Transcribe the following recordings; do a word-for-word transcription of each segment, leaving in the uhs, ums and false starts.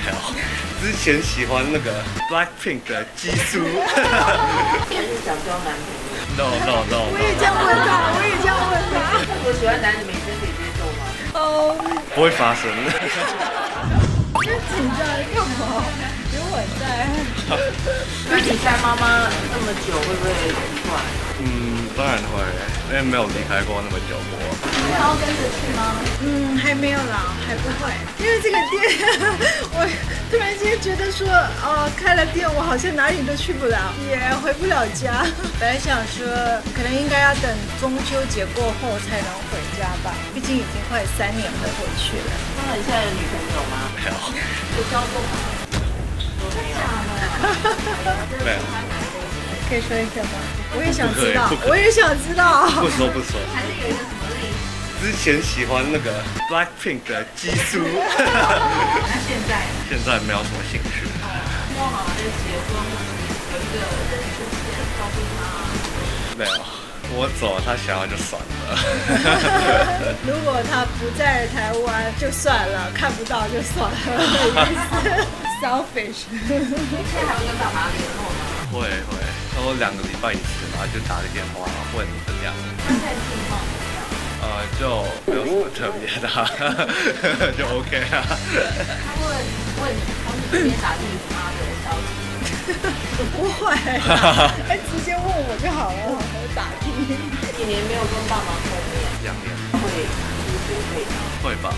有，之前喜欢那个 Blackpink 的基苏。 还是想交男朋友 ？No no no。 我也这样问他，我也这样问他。 我喜欢男的，女生可以接受吗？ 哦， 不会发生。 真紧张，干嘛？有我在。 那你在妈妈那么久，会不会习惯？ 嗯，当然会，因为没有离开过那么久过。 你想要跟着去吗？ 嗯，还没有啦，还不会。因为这个店，我突然间觉得说，哦，开了店，我好像哪里都去不了，也回不了家。本来想说，可能应该要等中秋节过后才能回家吧，毕竟已经快三年没回去了。 那你现在有女朋友吗？ 没有， 有交过吗？都没有。 没有。 可以说一下吗？我也想知道，我也想知道。 不说不说。 还是有一个什么例子？ 之前喜欢那个 Blackpink 的基苏。 那现在？ 现在没有什么兴趣。 希望妈妈在结婚有一个人出现，告诉他。 没有，我走，他想要就算了。 如果他不在台湾就算了，看不到就算了，意思。Selfish。 你现在还会跟爸爸联络吗？ 会会，差不多两个礼拜一次，然后就打个电话问怎样。 现在近况怎么样？ 呃，就没有什么特别的，就 OK 啊。 他会问从你这边打进你妈的消息。 不会，哎，直接问我就好了，我打听。 几年没有跟爸妈碰面， 两年会出国会吗？ 会吧？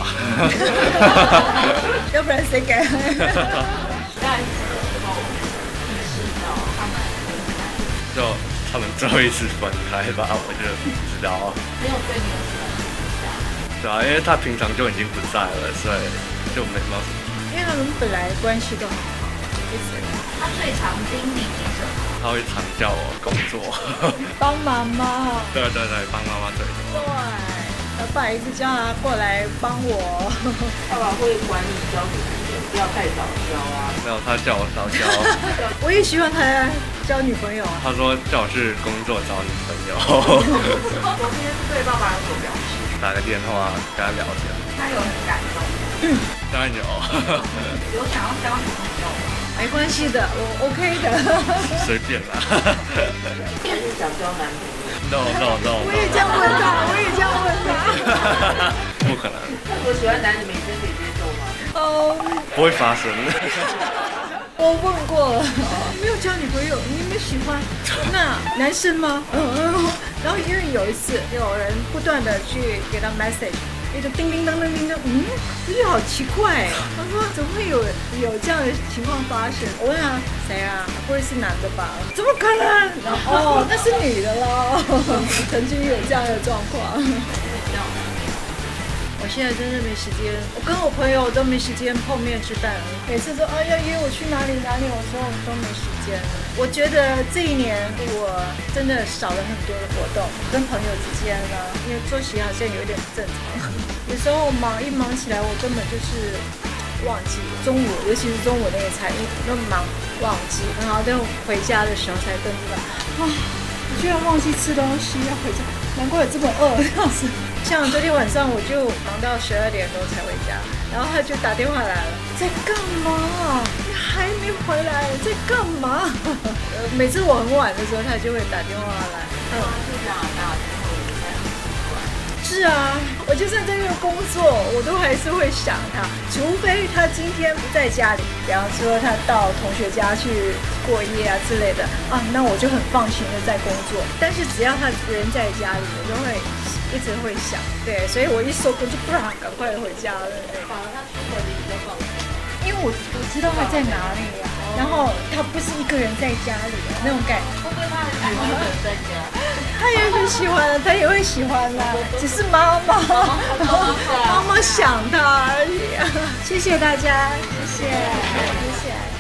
要不然谁给？ 在什么时候意识到他们分开？ 就他们最后一次分开吧，我就不知道。 没有对你有什么影响？ 对啊，因为他平常就已经不在了，所以就没没有什么。 因为他们本来关系都很好，一直。 他最常叮咛你什么？ 他会常叫我工作。 帮妈妈。 对对对，帮妈妈最多。 对，老爸一直叫他过来帮我。 爸爸会管你交女朋友，不要太早交啊。 没有，他叫我早交。 我也希望他交女朋友啊。 他说叫我去工作找女朋友。 昨天对爸爸有所表示， 打个电话跟他聊天。 他有很感动。 嗯， 当然有。 有想要交女朋友吗？ 没关系的，我 OK 的。 随便啦。 还是想交男朋友 ？No no no。 我也这样问他，我也这样问他。 不可能。 我喜欢男的，女生可以接受吗？ 哦， 不会发生。 我问过了，没有交女朋友，你没喜欢？那男生吗？嗯嗯。然后因为有一次有人不断的去给他 message。一直叮叮当当叮当，嗯，我觉得好奇怪。他说怎么会有有这样的情况发生？我问他谁啊？不会是男的吧？怎么可能？然后哦，那是女的咯。曾经有这样的状况。我现在真的没时间，我跟我朋友都没时间碰面吃饭。每次说啊要约我去哪里哪里，我说我都没时间。我觉得这一年我真的少了很多的活动，跟朋友之间呢，因为作息好像有点不正常。有时候忙一忙起来，我根本就是忘记中午，尤其是中午那个餐，那么忙忘记，然后等回家的时候才更知道啊，我居然忘记吃东西要回家，难怪有这么饿这样子。像昨天晚上我就忙到十二点多才回家，然后他就打电话来了，在干嘛？你还没回来，在干嘛？呃，每次我很晚的时候，他就会打电话来。嗯， 去加拿大之后，应该很奇怪。 是啊，我就算在这个工作，我都还是会想他，除非他今天不在家里，比方说他到同学家去过夜啊之类的啊，那我就很放心的在工作。但是只要他人在家里，我都会一直会想，对，所以我一收工就不然赶快回家了。 反而他出门你比较放心， 因为我我知道他在哪里呀、啊，然后他不是一个人在家里的那种感觉。 会不会他很喜欢一个人在家？ 他也很喜欢，他也会喜欢啦，只是妈妈妈妈想他而已。谢谢大家，谢谢，谢谢。